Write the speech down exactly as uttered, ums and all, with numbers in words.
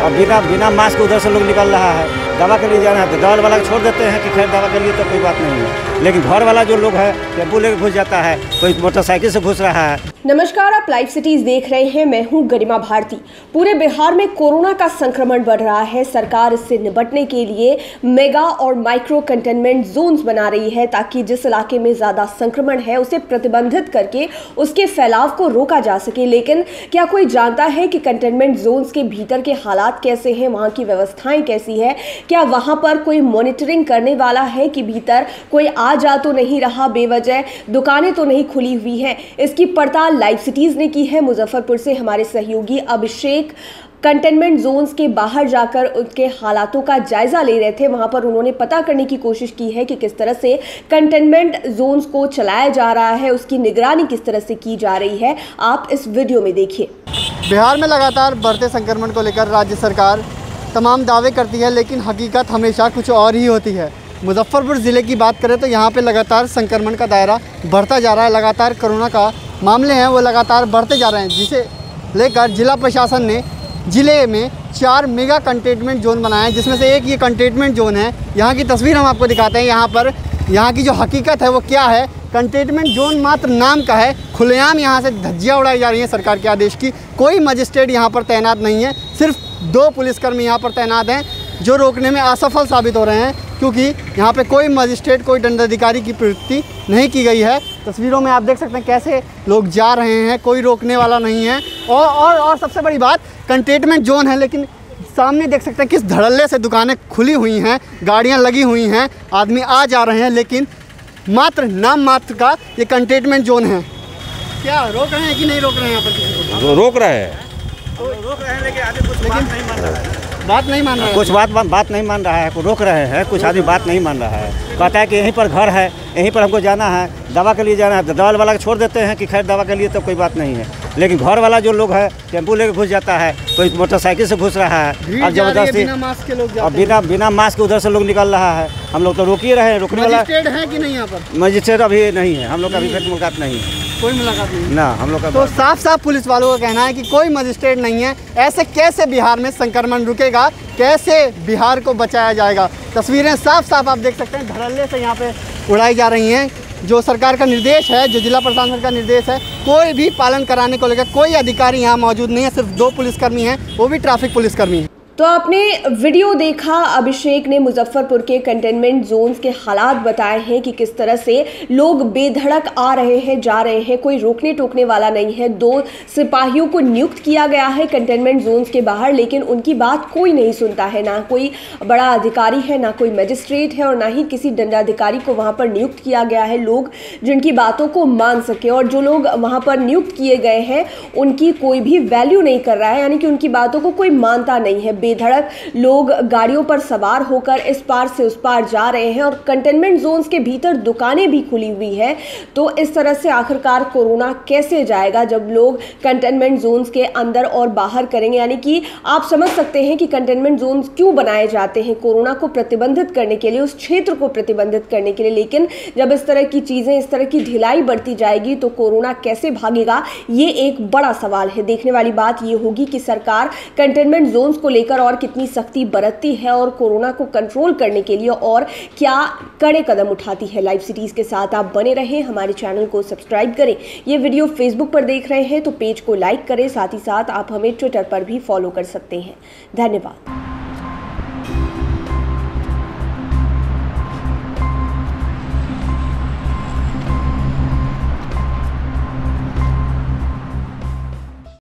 और बिना बिना मास्क उधर से लोग निकल रहा है। दवा के लिए जाना है तो दवा वाला छोड़ देते हैं कि खैर दवा के लिए तो कोई बात नहीं है, लेकिन घर वाला जो लोग है टेम्पो लेकर घुस जाता है, कोई मोटरसाइकिल से घुस रहा है। नमस्कार, आप लाइव सिटीज देख रहे हैं। मैं हूं गरिमा भारती। पूरे बिहार में कोरोना का संक्रमण बढ़ रहा है। सरकार इससे निपटने के लिए मेगा और माइक्रो कंटेनमेंट जोन्स बना रही है ताकि जिस इलाके में ज्यादा संक्रमण है उसे प्रतिबंधित करके उसके फैलाव को रोका जा सके। लेकिन क्या कोई जानता है कि कंटेनमेंट जोन्स के भीतर के हालात कैसे हैं, वहां की व्यवस्थाएं कैसी है? क्या वहां पर कोई मॉनिटरिंग करने वाला है कि भीतर कोई आ जा तो नहीं रहा बेवजह, दुकानें तो नहीं खुली हुई हैं? इसकी पड़ताल लाइव सिटीज ने की है। मुजफ्फरपुर से हमारे सहयोगी अभिषेक कंटेनमेंट जोन्स के बाहर जाकर उनके हालातों का जायजा ले रहे थे। वहां पर उन्होंने पता करने की कोशिश की है कि किस तरह से कंटेनमेंट जोन्स को चलाया जा रहा है, उसकी निगरानी किस तरह से की जा रही है। आप इस वीडियो में देखिए। बिहार में लगातार बढ़ते संक्रमण को लेकर राज्य सरकार तमाम दावे करती है, लेकिन हकीकत हमेशा कुछ और ही होती है। मुजफ्फरपुर ज़िले की बात करें तो यहाँ पे लगातार संक्रमण का दायरा बढ़ता जा रहा है। लगातार कोरोना का मामले हैं वो लगातार बढ़ते जा रहे हैं, जिसे लेकर जिला प्रशासन ने ज़िले में चार मेगा कंटेनमेंट जोन बनाए हैं, जिसमें से एक ये कंटेनमेंट जोन है। यहाँ की तस्वीर हम आपको दिखाते हैं। यहाँ पर यहाँ की जो हकीकत है वो क्या है। कंटेनमेंट जोन मात्र नाम का है, खुलेआम यहाँ से धज्जियाँ उड़ाई जा रही हैं सरकार के आदेश की। कोई मजिस्ट्रेट यहाँ पर तैनात नहीं है, सिर्फ दो पुलिसकर्मी यहाँ पर तैनात हैं जो रोकने में असफल साबित हो रहे हैं, क्योंकि यहाँ पे कोई मजिस्ट्रेट, कोई दंडाधिकारी की प्रवृत्ति नहीं की गई है। तस्वीरों में आप देख सकते हैं कैसे लोग जा रहे हैं, कोई रोकने वाला नहीं है। और और और सबसे बड़ी बात, कंटेनमेंट जोन है लेकिन सामने देख सकते हैं किस धड़ल्ले से दुकानें खुली हुई हैं, गाड़ियाँ लगी हुई हैं, आदमी आ जा रहे हैं, लेकिन मात्र नाम मात्र का ये कंटेनमेंट जोन है। क्या रोक रहे हैं कि नहीं रोक रहे हैं? यहाँ पर किसी को रोक रहे हैं, तो रोक रहे हैं, लेकिन आदमी कुछ बात नहीं मान रहा है। बात नहीं मान रहा है, कुछ बात बात नहीं मान रहा है। रोक रहे हैं, कुछ आदमी बात नहीं मान रहा है। कहता है कि यहीं पर घर है, यहीं पर हमको जाना है, दवा के लिए जाना है तो दवा वाला छोड़ देते हैं कि खैर दवा के लिए तो कोई बात नहीं है, लेकिन घर वाला जो लोग है टेम्पो लेकर घुस जाता है, कोई मोटरसाइकिल से घुस रहा है और जबरदस्ती, बिना मास्क के लोग और बिना बिना मास्क उधर से लोग निकल रहा है। हम लोग तो रोक ही रहे हैं। रोकने वाला मजिस्ट्रेट है कि नहीं यहाँ पर? मजिस्ट्रेट अभी नहीं है, हम लोग का अभी तक मुलाकात नहीं है, कोई मुलाकात नहीं ना हम लोग का। तो साफ साफ पुलिस वालों का कहना है कि कोई मजिस्ट्रेट नहीं है। ऐसे कैसे बिहार में संक्रमण रुकेगा, कैसे बिहार को बचाया जाएगा? तस्वीरें साफ साफ आप देख सकते हैं धड़ल्ले से यहाँ पे उड़ाई जा रही हैं। जो सरकार का निर्देश है, जो जिला प्रशासन का निर्देश है, कोई भी पालन कराने को लेकर कोई अधिकारी यहाँ मौजूद नहीं है। सिर्फ दो पुलिसकर्मी हैं, वो भी ट्रैफिक पुलिसकर्मी हैं। तो आपने वीडियो देखा, अभिषेक ने मुजफ्फरपुर के कंटेनमेंट जोन्स के हालात बताए हैं कि किस तरह से लोग बेधड़क आ रहे हैं, जा रहे हैं, कोई रोकने टोकने वाला नहीं है। दो सिपाहियों को नियुक्त किया गया है कंटेनमेंट जोन्स के बाहर, लेकिन उनकी बात कोई नहीं सुनता है। ना कोई बड़ा अधिकारी है, ना कोई मजिस्ट्रेट है और ना ही किसी दंडाधिकारी को वहां पर नियुक्त किया गया है, लोग जिनकी बातों को मान सके। और जो लोग वहां पर नियुक्त किए गए हैं उनकी कोई भी वैल्यू नहीं कर रहा है, यानी कि उनकी बातों को कोई मानता नहीं है। बेधड़क लोग गाड़ियों पर सवार होकर इस पार से उस पार जा रहे हैं और कंटेनमेंट जोन्स के भीतर दुकानें भी खुली हुई हैं। तो इस तरह से आखिरकार कोरोना कैसे जाएगा जब लोग कंटेनमेंट जोन्स के अंदर और बाहर करेंगे? यानी कि आप समझ सकते हैं कि कंटेनमेंट जोन्स क्यों बनाए जाते हैं, कोरोना को प्रतिबंधित करने के लिए, उस क्षेत्र को प्रतिबंधित करने के लिए। लेकिन जब इस तरह की चीजें, इस तरह की ढिलाई बढ़ती जाएगी तो कोरोना कैसे भागेगा, ये एक बड़ा सवाल है। देखने वाली बात ये होगी कि सरकार कंटेनमेंट जोन्स को लेकर और कितनी सख्ती बरतती है और कोरोना को कंट्रोल करने के लिए और क्या कड़े कदम उठाती है। लाइव सिटीज के साथ आप बने रहें, हमारे चैनल को सब्सक्राइब करें। ये वीडियो फेसबुक पर देख रहे हैं तो पेज को लाइक करें, साथ ही साथ आप हमें ट्विटर पर भी फॉलो कर सकते हैं। धन्यवाद।